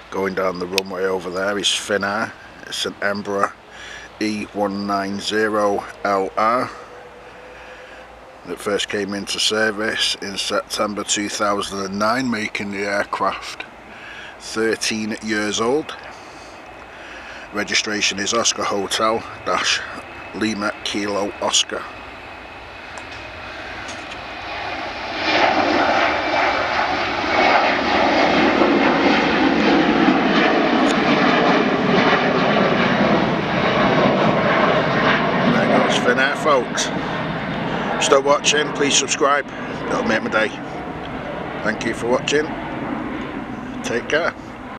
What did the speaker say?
Going down the runway over there is Finnair. It's an Embraer E190LR that first came into service in September 2009, making the aircraft 13 years old. Registration is Oscar Hotel - Lima Kilo Oscar. Finnair, folks. Still watching, please subscribe, that'll make my day. Thank you for watching, take care.